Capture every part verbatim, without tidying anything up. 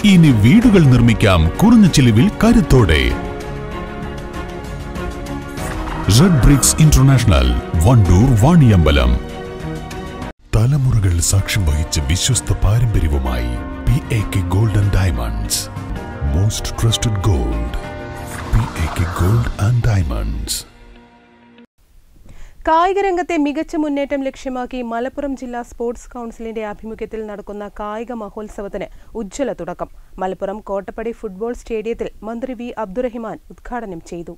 ഇനി വീടുകൾ നിർമ്മിക്കാം കുറഞ്ഞ ചിലവിൽ കരുത്തോടെ. Red bricks international, Wandoor, Vaniyambalam. തലമുറകൾ സാക്ഷ്യം വഹിച്ച വിശ്വസ്ത പാരമ്പര്യവുമായി P A K gold and diamonds. Most trusted gold. P A K gold and diamonds. കായിക രംഗത്തെ മികച്ച മുന്നേറ്റം ലക്ഷ്യമാക്കി മലപ്പുറം ജില്ലാ സ്പോർട്സ് കൗൺസിലിന്റെ ആഭിമുഖ്യത്തിൽ നടക്കുന്ന കായിക മഹോത്സവത്തിന് ഉജ്ജ്വല തുടക്കം. മലപ്പുറം കോട്ടപ്പടി ഫുട്ബോൾ സ്റ്റേഡിയത്തിൽ മന്ത്രി വി അബ്ദുറഹിമാൻ ഉദ്ഘാടനം ചെയ്തു.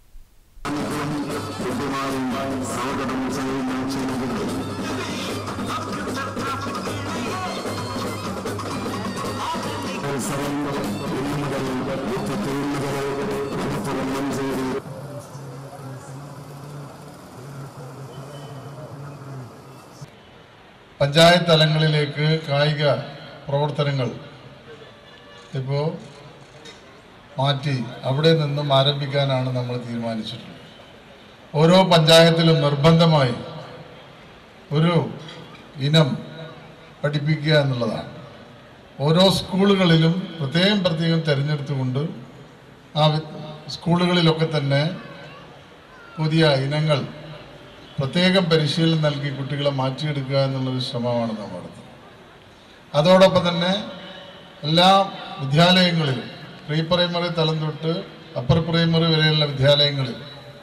പഞ്ചായത്ത് തലങ്ങളിലേക്ക് കായിക പ്രവർത്തനങ്ങൾ ഇപ്പോൾ മാറ്റി അവിടെ നിന്നും ആരംഭിക്കാനാണ് നമ്മൾ തീരുമാനിച്ചിട്ടുള്ളത്. ഓരോ പഞ്ചായത്തിലും നിർബന്ധമായി ഒരു ഇനം പഠിപ്പിക്കുക എന്നുള്ളതാണ്. ഓരോ സ്കൂളുകളിലും പ്രത്യേകം പ്രത്യേകം തിരഞ്ഞെടുത്തുകൊണ്ട് ആ സ്കൂളുകളിലൊക്കെ തന്നെ പുതിയ ഇനങ്ങൾ പ്രത്യേകം പരിശീലനം നൽകി കുട്ടികളെ മാറ്റിയെടുക്കുക എന്നുള്ളൊരു ശ്രമമാണ് നമ്മൾ നടത്തുന്നത്. അതോടൊപ്പം തന്നെ എല്ലാ വിദ്യാലയങ്ങളിലും പ്രീ പ്രൈമറി തലം തൊട്ട് അപ്പർ പ്രൈമറി വരെയുള്ള വിദ്യാലയങ്ങളിൽ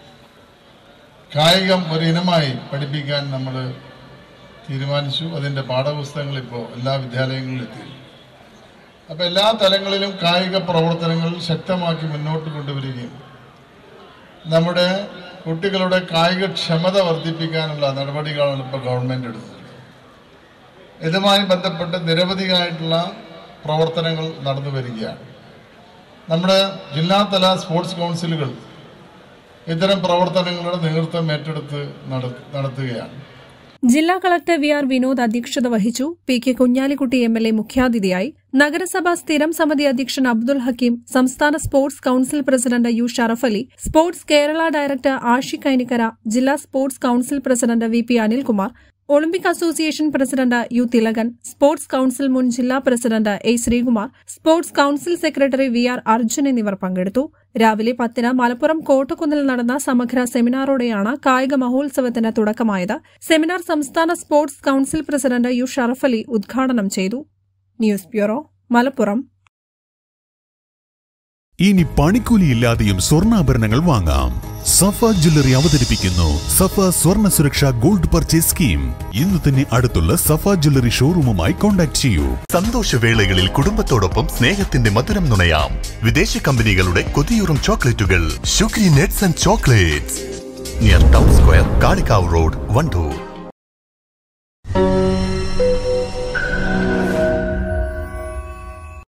കായികം ഒരു ഇനമായി പഠിപ്പിക്കാൻ നമ്മൾ തീരുമാനിച്ചു. അതിൻ്റെ പാഠപുസ്തകങ്ങൾ ഇപ്പോൾ എല്ലാ വിദ്യാലയങ്ങളിലും എത്തി. അപ്പോൾ എല്ലാ തലങ്ങളിലും കായിക പ്രവർത്തനങ്ങൾ ശക്തമാക്കി മുന്നോട്ട് കൊണ്ടുവരികയും നമ്മുടെ കുട്ടികളുടെ കായികക്ഷമത വർദ്ധിപ്പിക്കാനുള്ള നടപടികളാണ് ഇപ്പോൾ ഗവൺമെൻറ് എടുത്തത്. ഇതുമായി ബന്ധപ്പെട്ട് നിരവധിയായിട്ടുള്ള പ്രവർത്തനങ്ങൾ നടന്നു വരികയാണ്. നമ്മുടെ ജില്ലാതല സ്പോർട്സ് കൗൺസിലുകൾ ഇത്തരം പ്രവർത്തനങ്ങളുടെ നേതൃത്വം ഏറ്റെടുത്ത് നടത്തുകയാണ്. ജില്ലാ കളക്ടർ വി ആർ വിനോദ് അധ്യക്ഷത വഹിച്ചു. P K Kunhalikutty M L A മുഖ്യാതിഥിയായി. നഗരസഭാ സ്ഥിരം സമിതി അധ്യക്ഷൻ അബ്ദുൽ ഹക്കീം, സംസ്ഥാന sports council president U Sharaf Ali, sports Kerala director Ashiq Kainikkara, ജില്ലാ sports council president V P Anilkumar, Olympic association president U Thilakan, sports council മുൻ ജില്ലാ president A Sreekumar, sports council secretary V R Arjun എന്നിവർ പങ്കെടുത്തു. രാവിലെ പത്തിന് മലപ്പുറം കോട്ടക്കുന്നിൽ നടന്ന സമഗ്ര സെമിനാറോടെയാണ് കായിക മഹോത്സവത്തിന് തുടക്കമായത്. സെമിനാർ സംസ്ഥാന sports council president U Sharaf Ali ഉദ്ഘാടനം ചെയ്തു. News bureau, Malappuram. ഇനി പണിക്കൂലിയില്ലാതെയും സ്വർണ്ണാഭരണങ്ങൾ വാങ്ങാം. സഫ ജ്വല്ലറി അവതരിപ്പിക്കുന്നു സഫ സ്വർണ്ണ സുരക്ഷ ഗോൾഡ് പർച്ചേസ് സ്കീം. ഇന്ന് തന്നെ അടുത്തുള്ള സഫ ജ്വല്ലറി ഷോറൂമുമായി കോൺടാക്ട് ചെയ്യൂ. സന്തോഷവേളകളിൽ കുടുംബത്തോടൊപ്പം സ്നേഹത്തിന്റെ മധുരം നുണയാം. വിദേശ കമ്പനികളുടെ കൊതിയൂറും ചോക്ലേറ്റുകൾ. Sugary nets and chocolates. Near town square, Kalikavu road, Wandoor.